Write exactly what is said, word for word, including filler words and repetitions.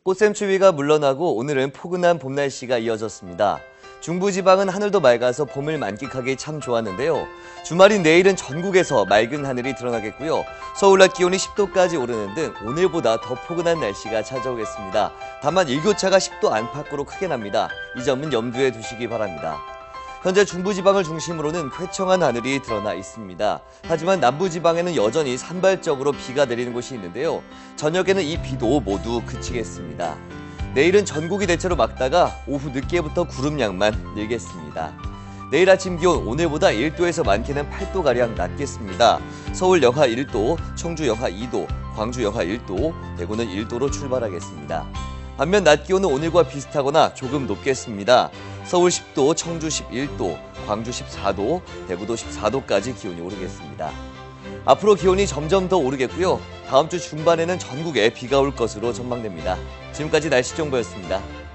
꽃샘추위가 물러나고 오늘은 포근한 봄 날씨가 이어졌습니다. 중부지방은 하늘도 맑아서 봄을 만끽하기 참 좋았는데요. 주말인 내일은 전국에서 맑은 하늘이 드러나겠고요. 서울 낮 기온이 십 도까지 오르는 등 오늘보다 더 포근한 날씨가 찾아오겠습니다. 다만 일교차가 십 도 안팎으로 크게 납니다. 이 점은 염두에 두시기 바랍니다. 현재 중부지방을 중심으로는 쾌청한 하늘이 드러나 있습니다. 하지만 남부지방에는 여전히 산발적으로 비가 내리는 곳이 있는데요. 저녁에는 이 비도 모두 그치겠습니다. 내일은 전국이 대체로 맑다가 오후 늦게부터 구름량만 늘겠습니다. 내일 아침 기온 오늘보다 일 도에서 많게는 팔 도가량 낮겠습니다. 서울 영하 일 도, 청주 영하 이 도, 광주 영하 일 도, 대구는 일 도로 출발하겠습니다. 반면 낮 기온은 오늘과 비슷하거나 조금 높겠습니다. 서울 십 도, 청주 십일 도, 광주 십사 도, 대구도 십사 도까지 기온이 오르겠습니다. 앞으로 기온이 점점 더 오르겠고요. 다음 주 중반에는 전국에 비가 올 것으로 전망됩니다. 지금까지 날씨 정보였습니다.